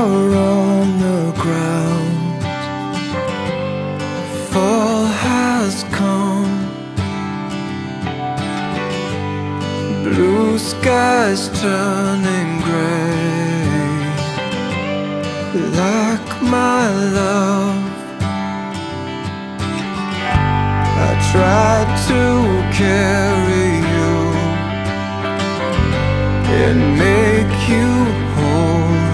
are on the ground. Fall has come. Blue skies turning gray. Like my love, I tried to carry you and make you whole,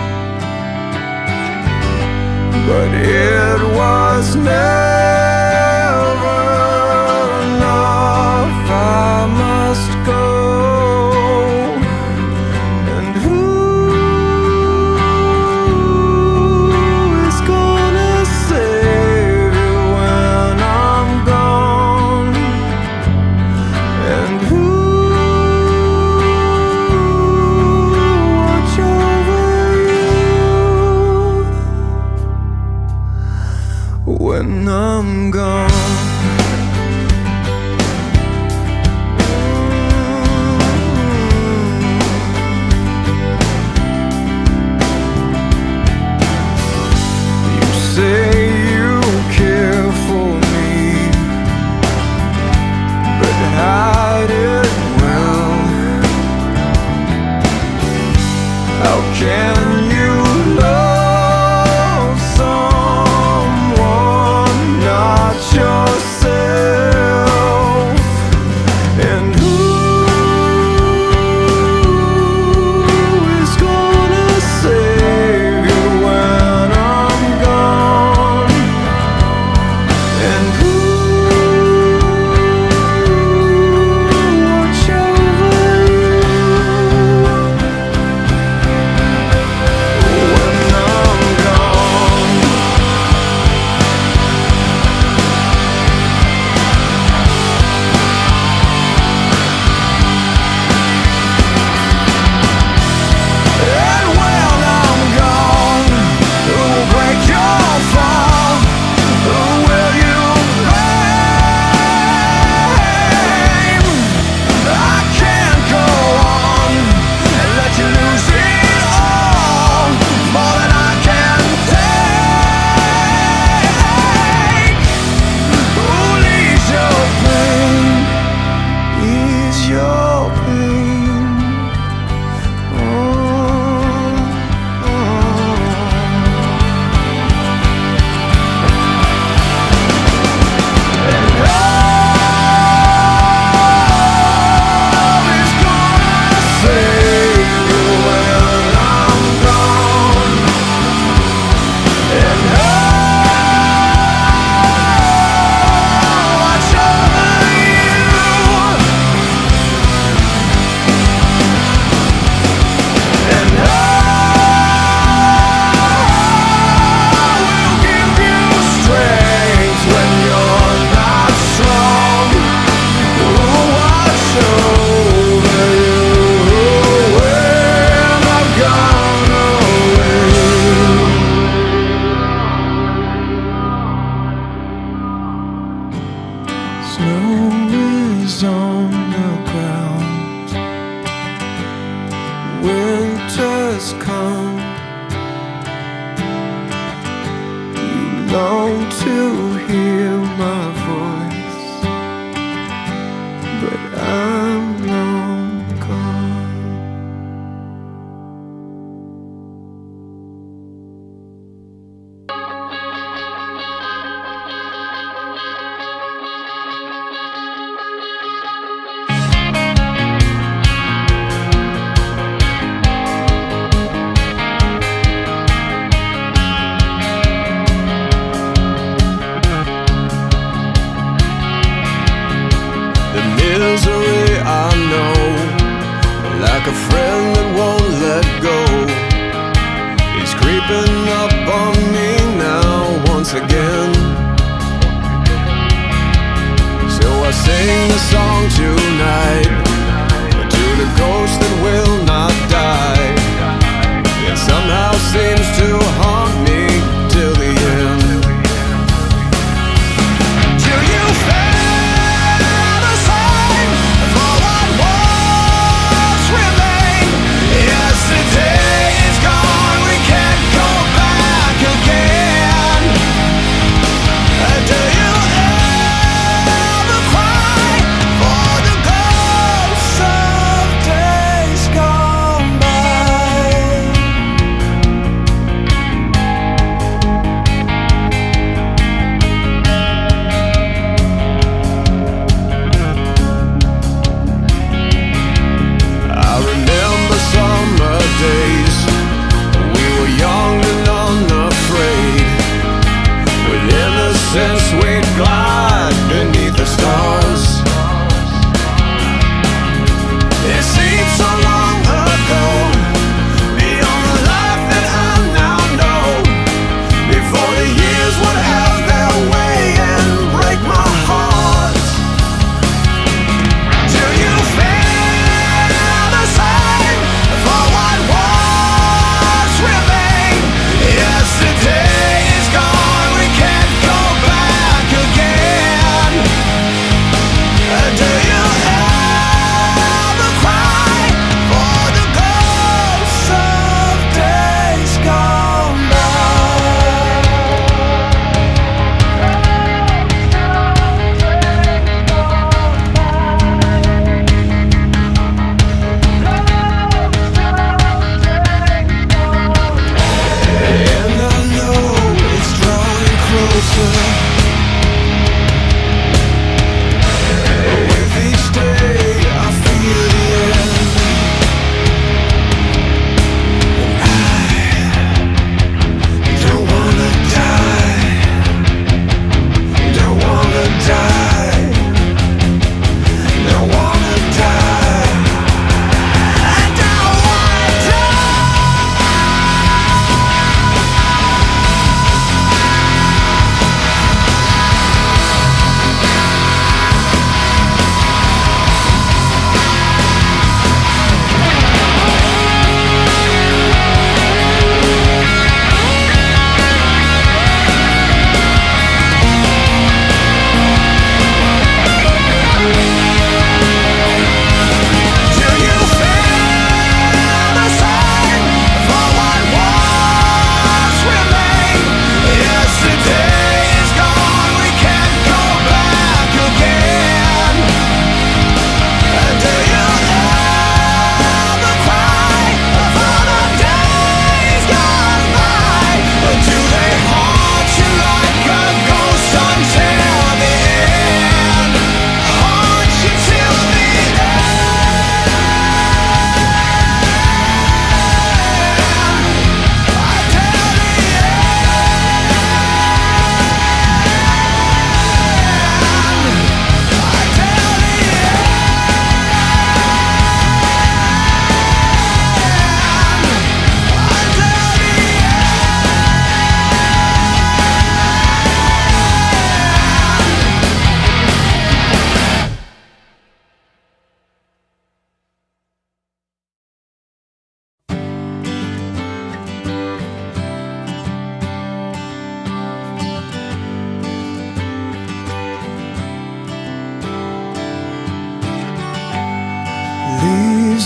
but it was never enough. I must go. And who is gonna save you when I'm gone? And who watch over you when I'm gone? Say you care for me, but hide it well. How can you love someone not yourself? And who is gonna save you when I'm gone? And who watch over you when I'm gone? And when I'm gone, who will break your fall? Who will you blame? I can't go on and let you lose it all, more than I can take. Who'll ease your pain? Ease your pain. Oh, oh. And love is gonna save you when I'm gone. And watch over you. And will give you strength when you're not strong. Watch over you when I've gone away. Snow is on the ground. Winter's come. You long to hear my voice, but I'm long gone.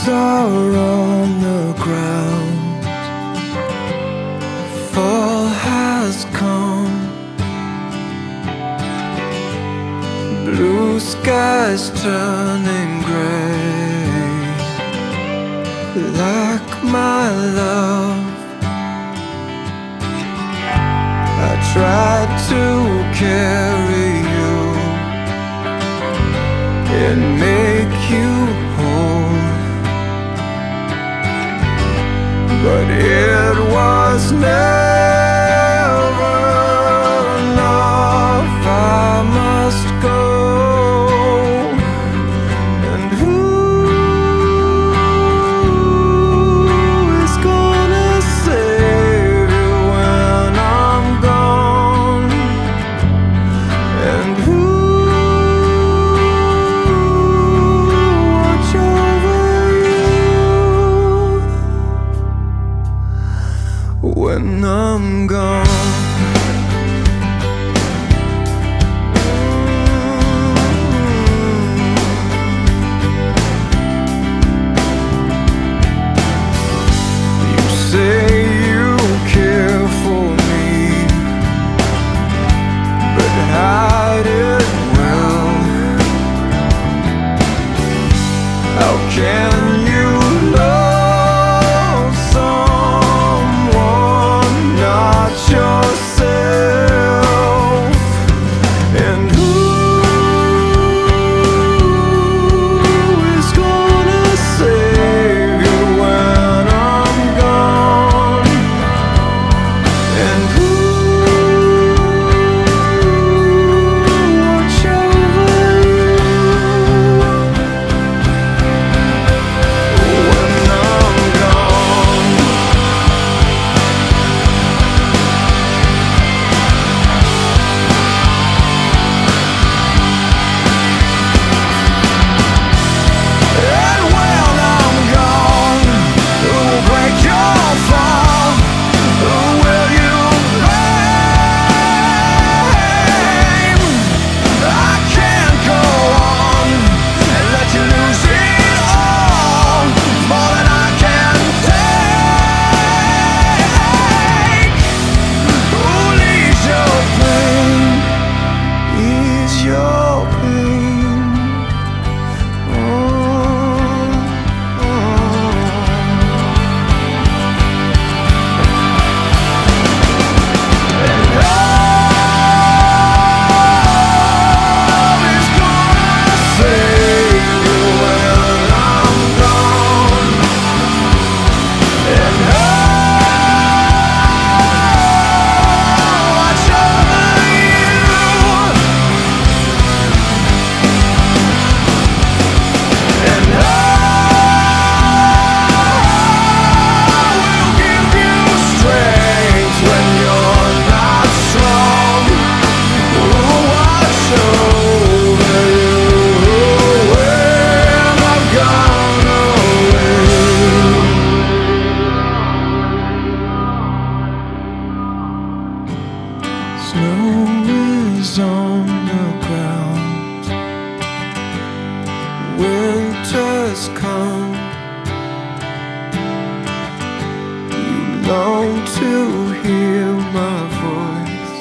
leaves are on the ground. Fall has come. Blue skies turning gray. Like my love, I tried to carry you and make you whole, but it was never enough. I must go. And who is gonna save you when I'm gone? And who watch over you when I'm gone? Say you care for me, but hide it well. How can you love someone not yourself? And who is gonna save you when I'm gone? And who watch over you when I'm gone? And when I'm gone, who will break your fall? Who will you blame? I can't go on and let you lose it all, more than I can take. Who leaves your pain? Ease your pain. And love is gonna save you when I'm gone. And watch over you. And I will give you strength when you're not strong. Will watch over you when I've gone away. Snow is on the ground. Winter's come. You long to hear my voice,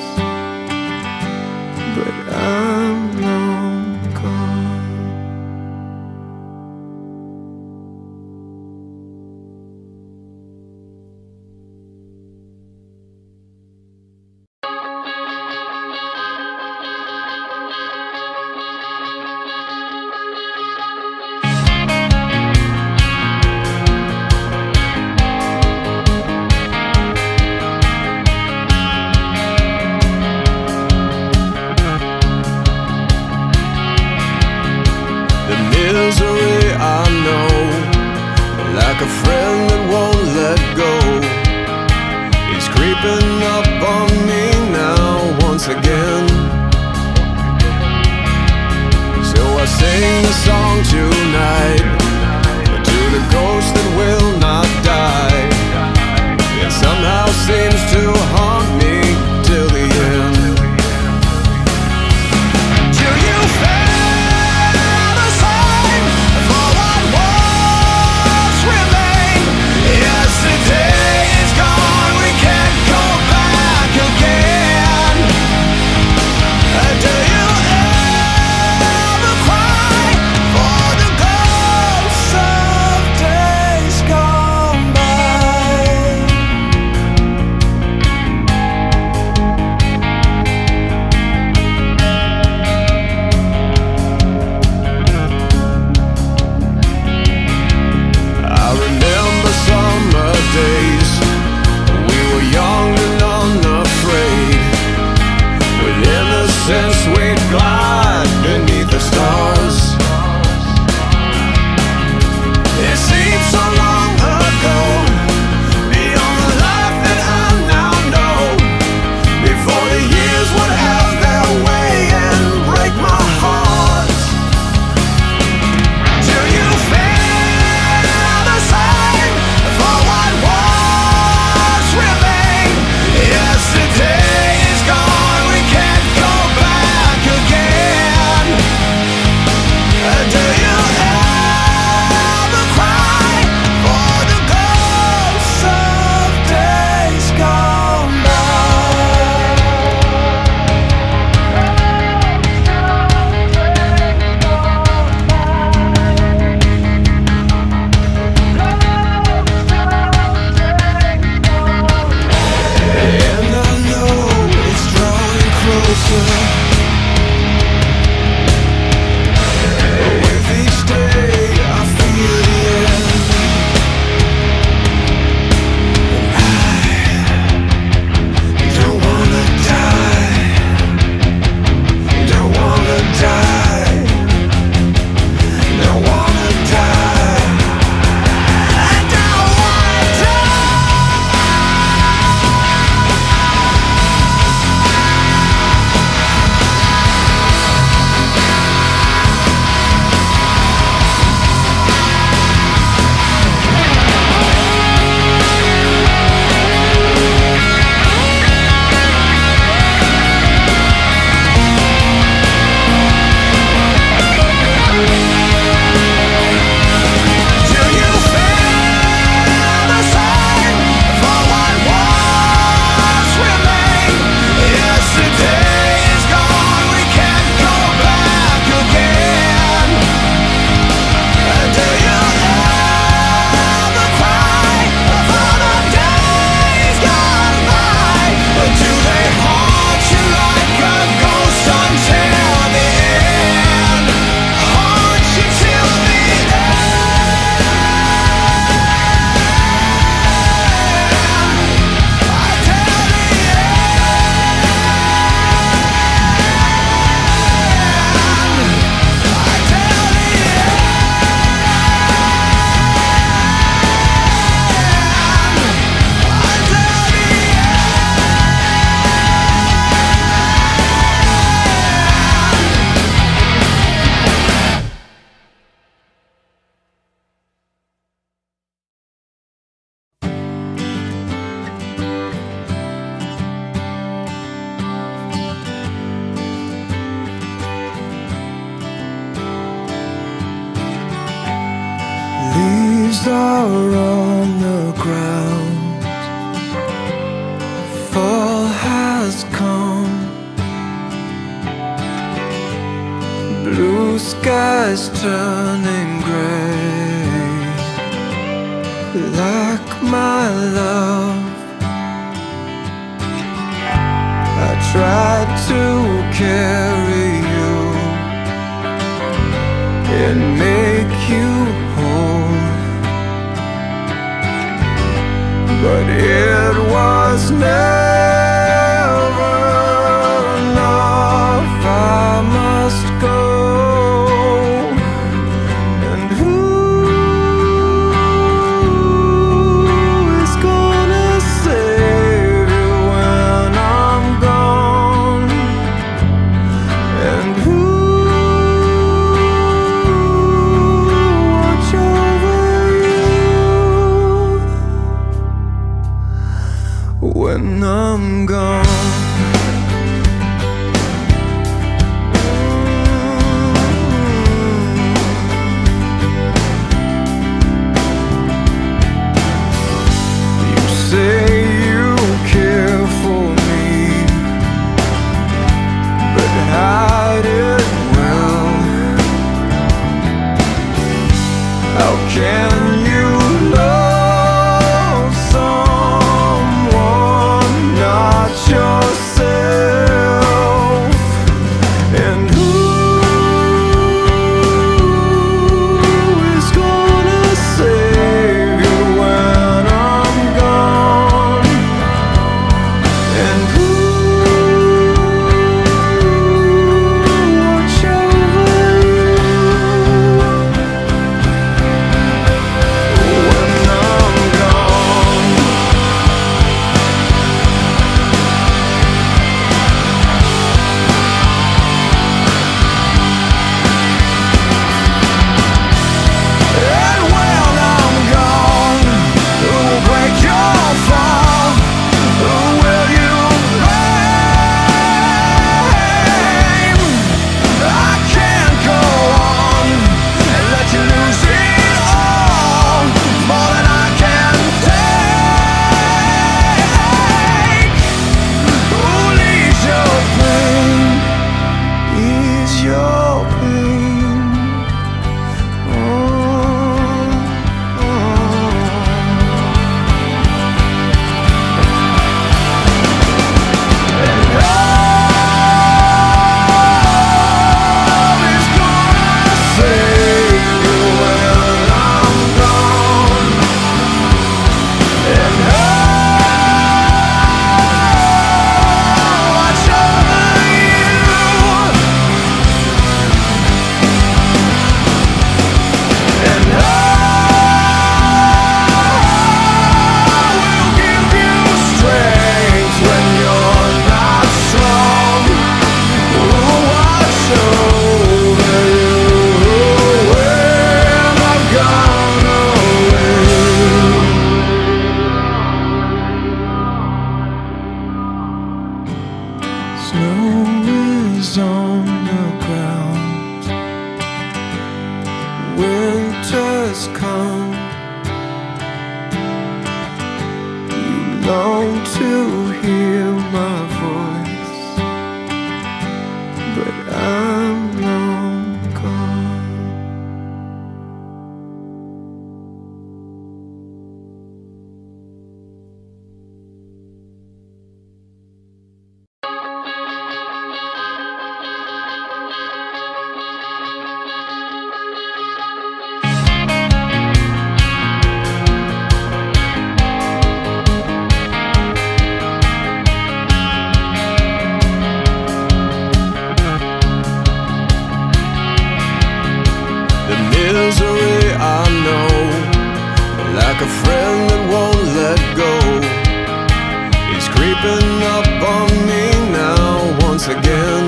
but I'm long gone. The misery I know, like a friend that won't let go, is creeping up on me now once again. So I sing a song tonight to the ghost that will not die. It somehow seems to haunt me till the end. Do you feel the same for what was? leaves are on the ground. Fall has come. Blue skies turning gray. Like my love, I tried to carry you and make you whole, but it was never enough. I must go. And who is gonna save you when I'm gone? And who watch over you when I'm gone? Say you care for me, but hide it well. How can you love someone not yourself? And who is gonna save you when I'm gone? And who watch over you when I'm gone? And when I'm gone, who will break your fall? Who will you blame? I can't go on and let you lose it all, more than I can take. Who leaves your pain? Ease your pain. And love is gonna save you when I'm gone. And watch over you. And I will give you strength when you're not strong. Will watch over you when I've gone away. Snow is on the ground. Winter's come. You long to hear my voice, but I'm long gone. The misery I know, like a friend that won't let go, is creeping up on me now once again.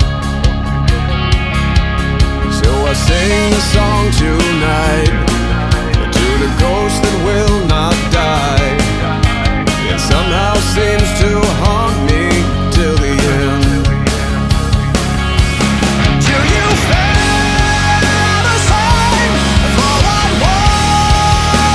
So I sing a song tonight to the ghost that will not die. It somehow seems to haunt me till the end. Do you feel the same for what was?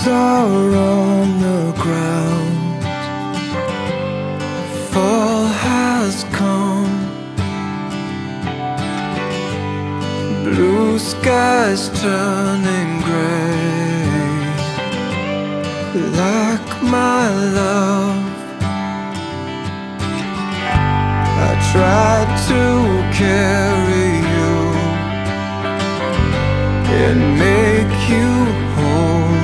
are on the ground. Fall has come. Blue skies turning gray. Like my love, I tried to carry you and make you whole,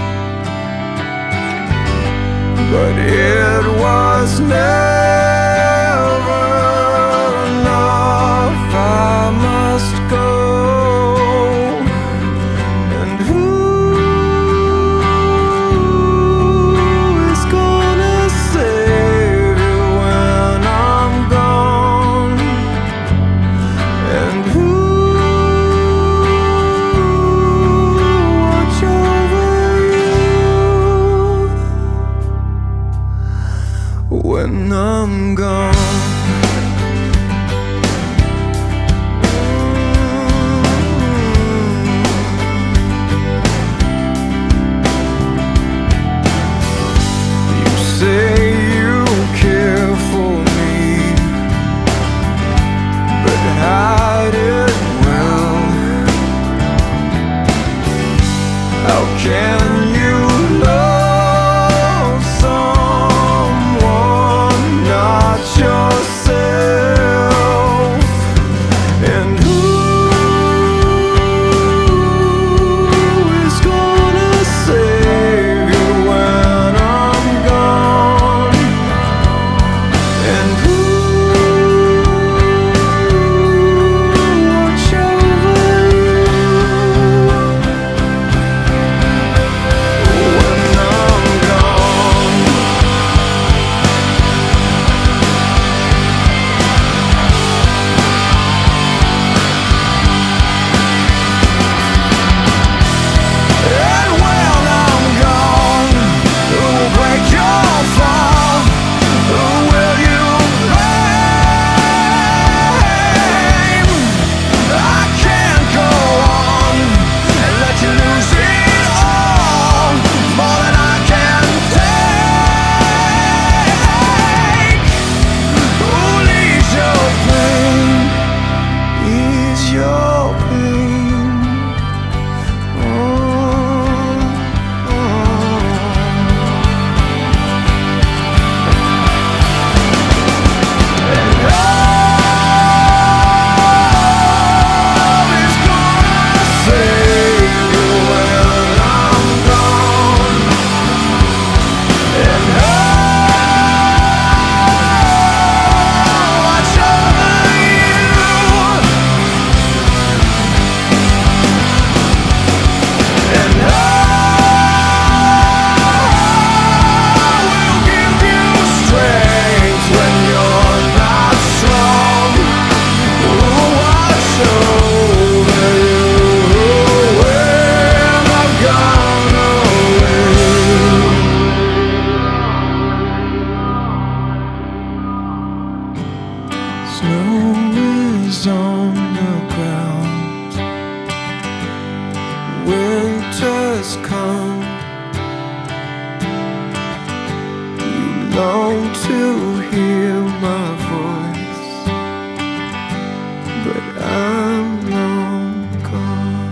but it was never enough. I must go. And who is gonna save you when I'm gone? And who watch over you when I'm gone? Say you care for me, but hide it well. How can you love someone not yourself? And who is gonna save you when I'm gone? And who watch over you when I'm gone? And when I'm gone, who will break your fall? Who will you blame? I can't go on and let you lose it all, more than I can take. Who leaves your pain? Ease your pain. And love is gonna save you when I'm gone. And watch over you. And I will give you strength when you're not strong. Will watch over you when I've gone away. Snow is on the ground. Winter's come. You long to hear my voice, but I'm long gone.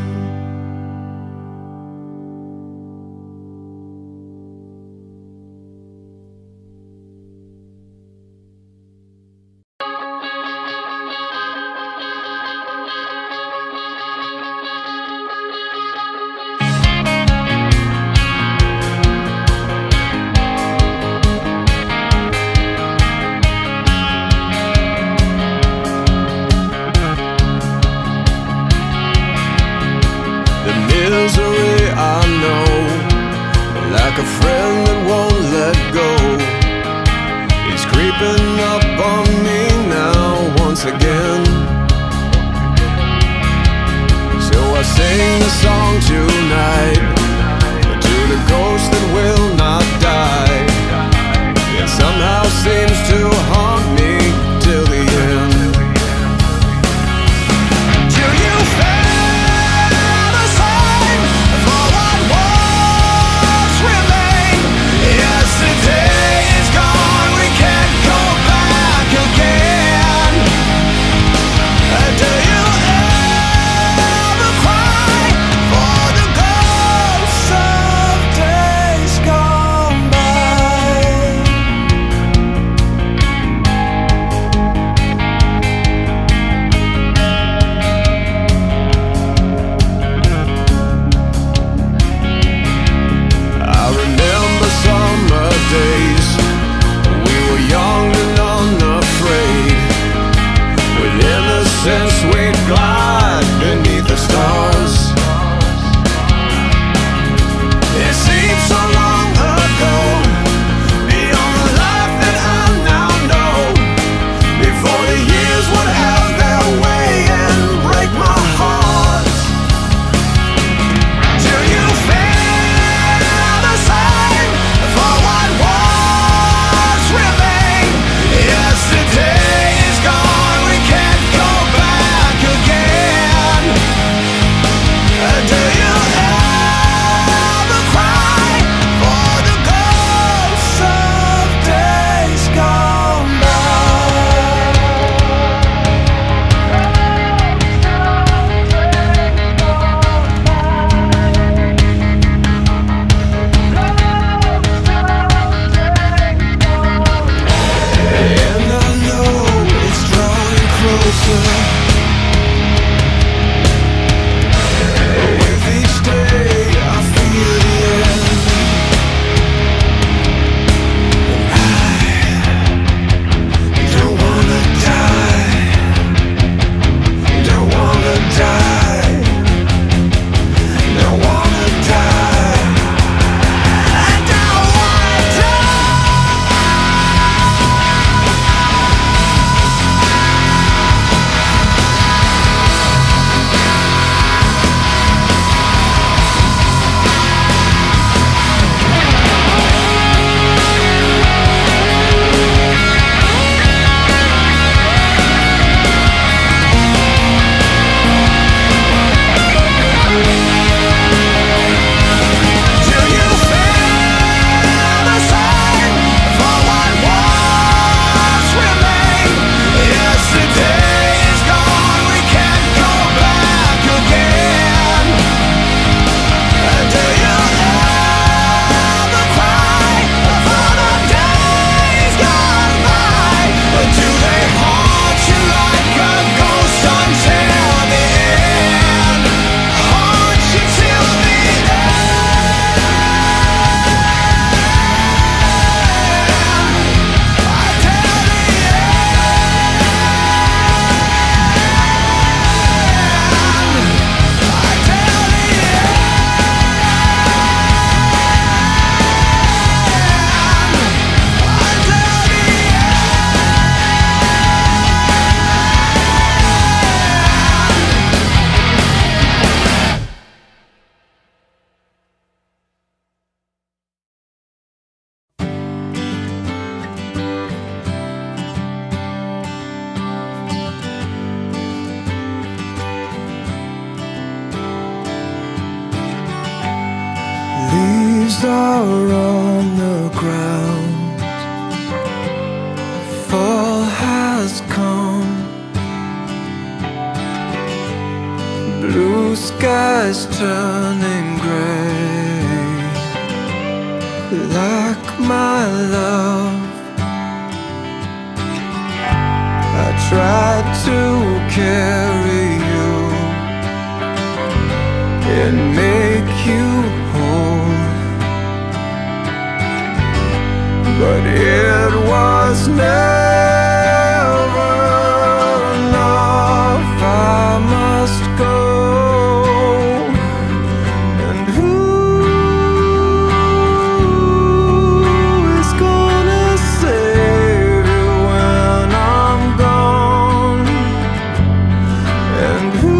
The misery I know, like a friend that won't let go, is creeping up on me now once again. So I sing a song tonight to the ghost that will not die. It somehow seems to haunt me till the end. Do you feel the same for what was? since we'd glide beneath the stars. It seems so long ago, beyond the life that I now know, before the years would have their way and break my heart. Do you feel the same for what was remain? Yesterday is gone, we can't go back again. Do you ever cry for the ghosts of days gone by? And I know it's drawing closer. With each day I feel the end. I don't wanna die. Don't wanna die. Don't wanna die. I don't wanna Do you feel the same for what was remain? Yesterday is gone, we can't go back again. Do you ever cry for the days gone by? Do they haunt you like a ghost until the end? Haunt you till the end. I tell the leaves are on the ground, fall has come, blue skies turning gray, like my love. I tried to carry you and make you whole, but it was never enough. I must go, and who is gonna save you when I'm gone? And who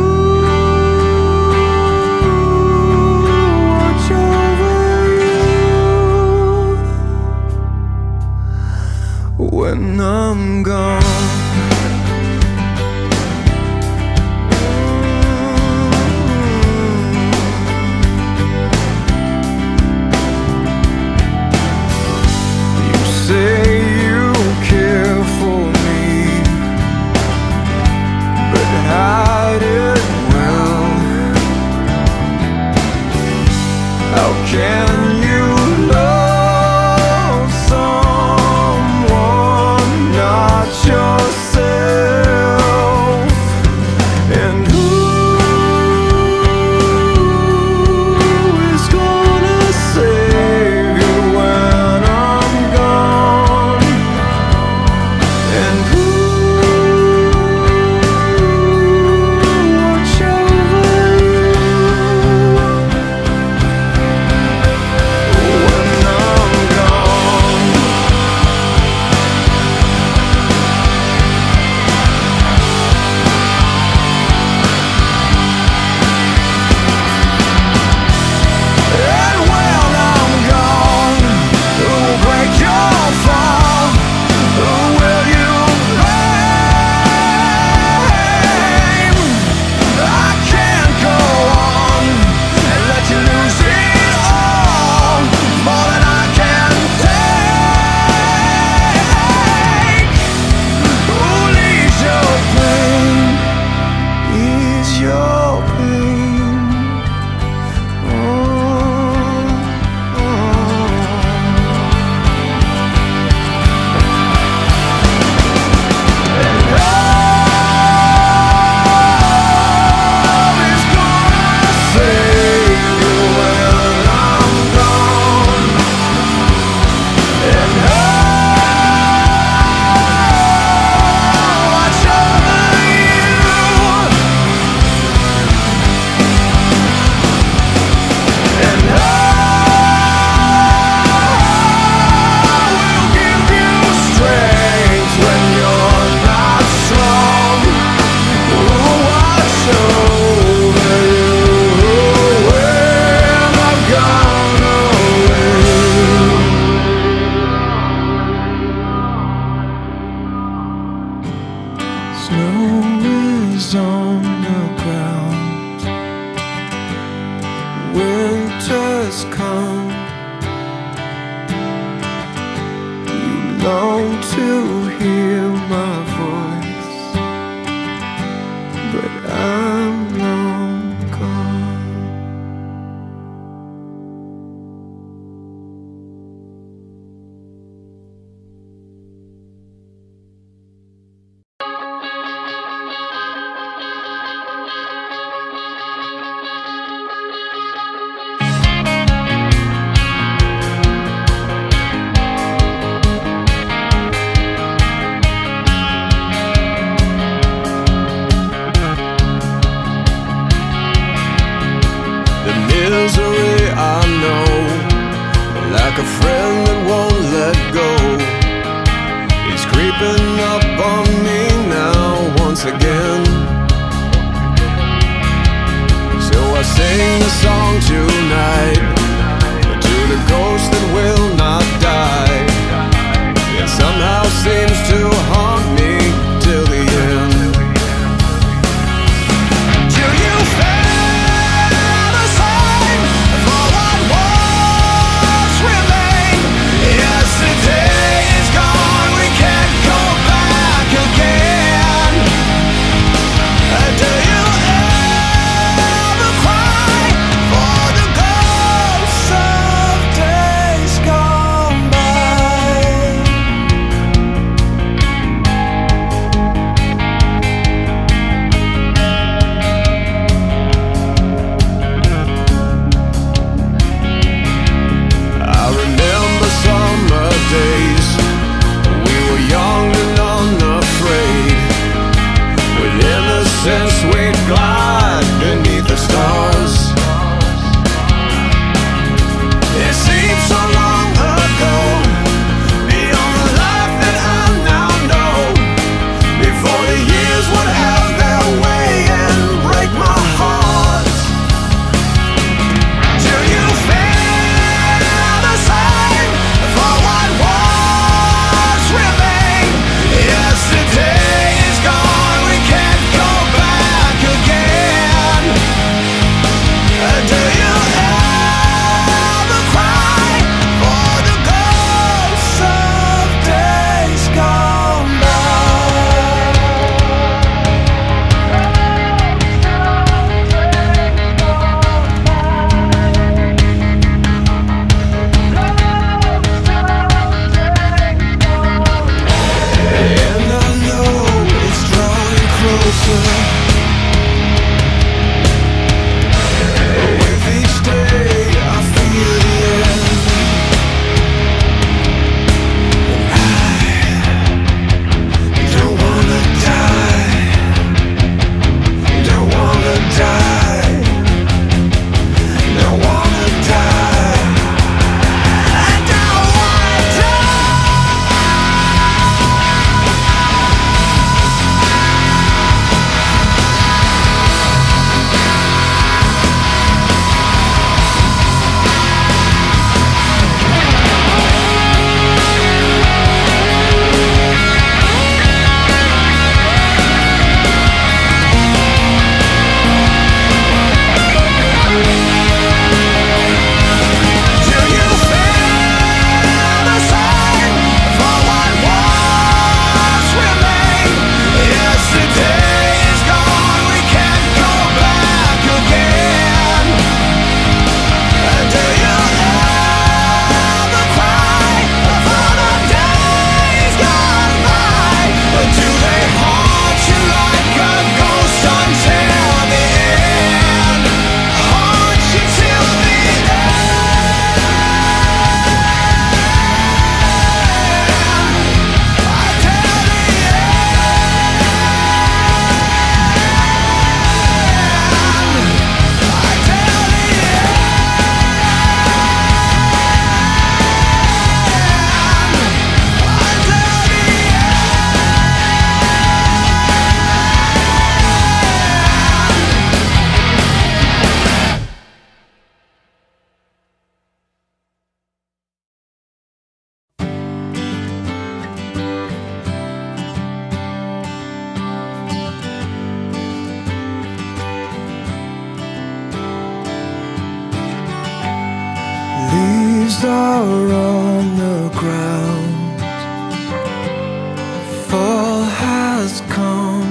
watch over you when I'm Snow is on the ground. Winter's come. You long to hear my voice, but I'm long gone. Misery I know, like a friend that won't let go, is creeping up on me now once again. So I sing a song tonight to the ghost that will not die. It somehow seems to haunt me till the end. Since we'd glide beneath the stars, it seems so long ago, beyond the life that I now know, before the years would have their way and break my heart. Do you feel the same for what was remain? Yesterday is gone, we can't go back again. Leaves are on the ground. Fall has come.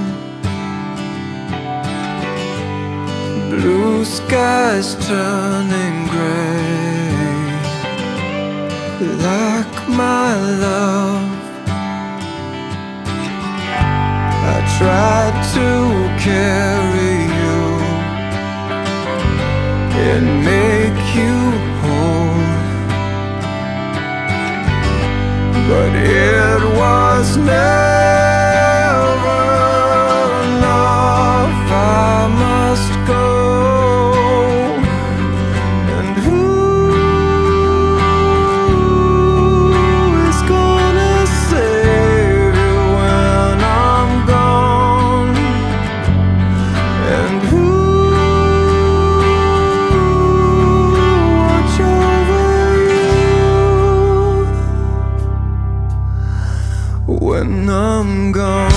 Blue skies turning gray. Like my love, I tried to carry you and make you whole, but it was never enough. I must go. And who is gonna save you when I'm gone? And who watch over you when I'm gone?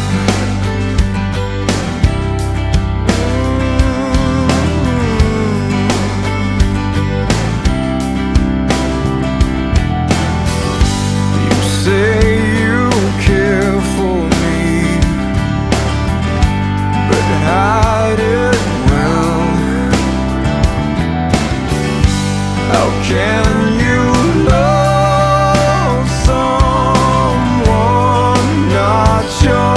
Say you care for me, but hide it well. How can you love someone not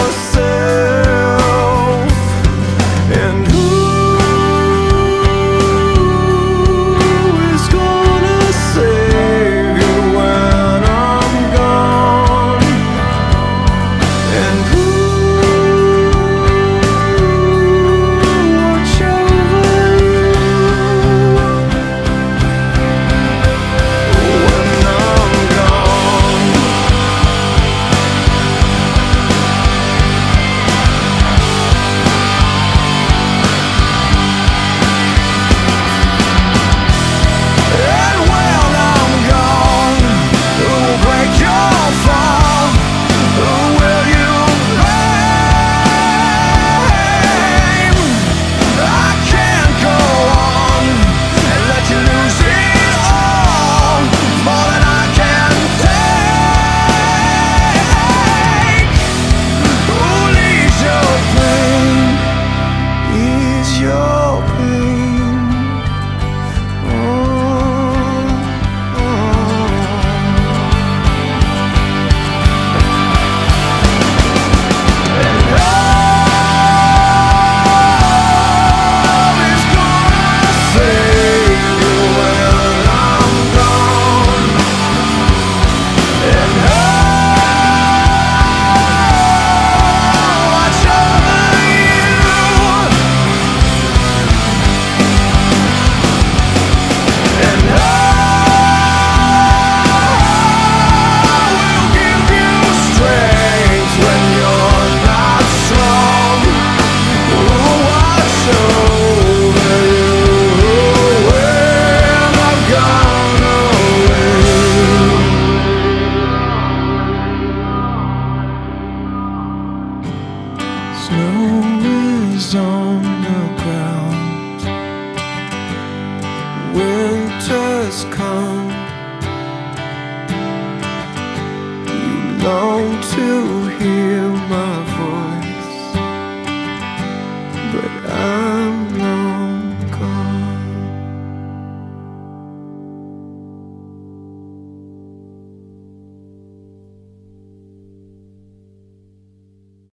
yourself? And who is gonna save you when I'm gone? And who watch over you when I'm gone? And when I'm gone, who will break your fall? Who will you blame? I can't go on and let you lose it all, more than I can take. Who leaves your pain? Ease your pain. Oh, oh. And love is gonna save you when I'm gone. And watch over you. And I will give you strength when you're not strong. Will watch over you when I've gone away. Snow is on the ground. Winter's come. You long to